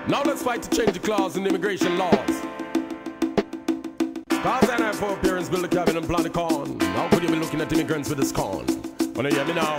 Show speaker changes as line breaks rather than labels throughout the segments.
Now let's fight to change the clause in the immigration laws. Cause I have for appearance, build a cabin and plant a corn. How could you be looking at immigrants with a scorn? Wanna hear me now?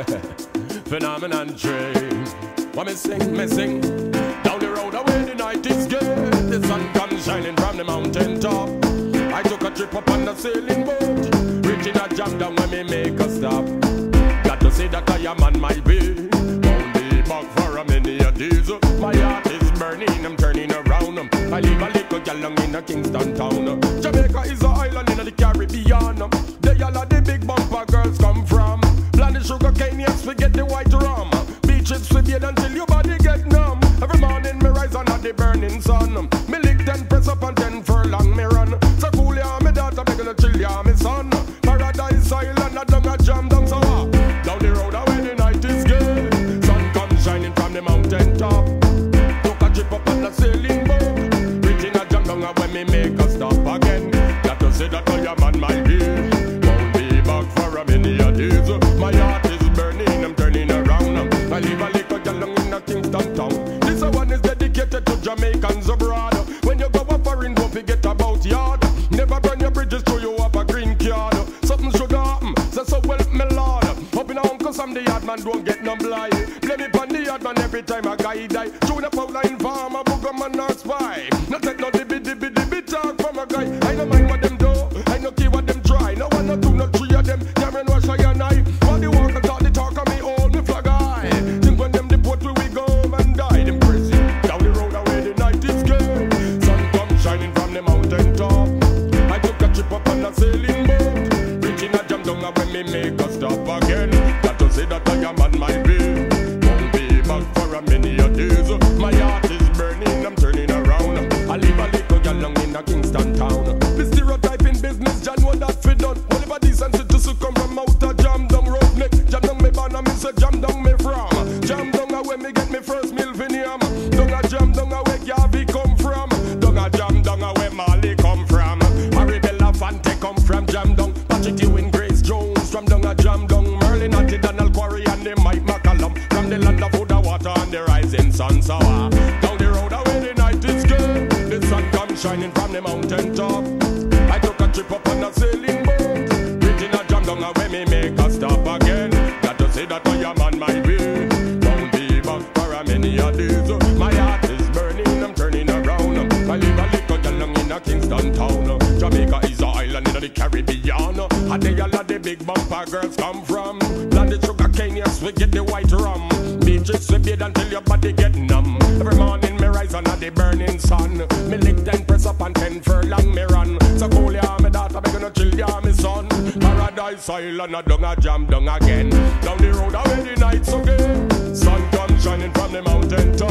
Phenomenon train. What me sing? Down the road away the night is good. The sun comes shining from the mountain top. I took a trip up on the sailing boat. Reaching a jam down when me make a stop. Got to say that I am on my way. Won't be back for a many a days. My heart is burning, I'm turning around. I live a little galong in a Kingston town. Jamaica is an island in the Caribbean. They all are the big bumper girls come from. Plant the sugar cane, yes, we get the white rum. Beaches we bathe until your body get numb. Every morning me rise under the burning sun. Me lick 10 press up and 10 furlong me run. So cool ya me daughter, me gonna chill ya me son. Paradise Island, I don't a jam down so down the road away the night is good. Sun comes shining from the mountain top. Took a trip up on the sailing boat. Reaching a jam down when me make a stop again. Got to say that I am on my way. Won't be back for a many a days. My heart is burning, I'm turning around. I live a little galong in a Kingston town. This one is dedicated to Jamaicans abroad. When you go up foreign, don't forget about yard. Never burn your bridges till you have a green card. Something should happen, so well me lord. Hoping a uncle some the yard man don't get no blind. Blame me on the yard man every time a guy die. Chewing a foul line farm, a booger man or spy. Not take no dibby talk from a guy. I don't mind what them do, I no care what them try. No one, no two, no three of them. Cameron wash I and I. While the walk and talk of me, all me flag high. Think when them deport we go home and die. Them crazy, down the road away the night is good. Sun come shining from the mountain top. I took a trip up on a sailing boat. Reaching a jam down when me make a stop again. Got to say that I am on my way. Won't be back for a many a days. My heart is burning, I'm turning around. I live a little galong in a Kingston town. The stereotype in business, John know that fi done. Whatever decent to come from out a jam down Rufnek. Jam down me ban and me say jam down me from. Jam down where me get me first meal vinium. Down a jam down where Garvey come from. Down a jam down where Marley come from. Arabella Fante come from jam down. Patrick Ewing, Grace Jones from down a jam down. Merlin Atty, Donald Quarry and the Mike McCallum. From the land of food and water and the rising sun. So down the road away the night is good. The sun comes shining from the mountain top. I took a trip up on a sailing boat. Reaching a jam down where me make a stop again. Got to say that I am on my way. Won't be back for a many a days. My heart is burning, I'm turning around. I live a little galong in a Kingston town. Jamaica is an island in the Caribbean. And they all are the big bumper girls come from. Land the sugar cane, yes, we get the white rum. Beaches we bathe until your body get numb. Every morning me rise under the burning sun. Me lick 10 press up and 10 furlong me run. So cool ya me daughter, me gonna chill ya me son. Paradise Island, I don't a jam down again. Down the road away the night's okay. Sun comes shining from the mountain top.